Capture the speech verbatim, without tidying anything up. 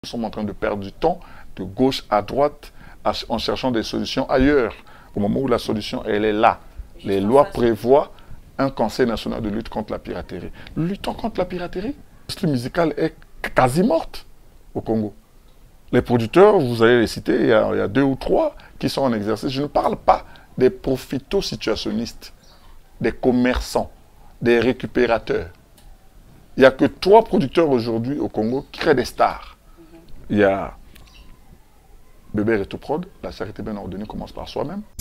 Nous sommes en train de perdre du temps de gauche à droite en cherchant des solutions ailleurs, au moment où la solution, elle est là. Les lois prévoient un conseil national de lutte contre la piraterie. Luttons contre la piraterie. L'industrie musicale est quasi morte au Congo. Les producteurs, vous allez les citer, il y, a, il y a deux ou trois qui sont en exercice. Je ne parle pas des profito-situationnistes, des commerçants, des récupérateurs. Il n'y a que trois producteurs aujourd'hui au Congo qui créent des stars. Il y a Bébé Retoprod, la charité bien ordonnée commence par soi-même.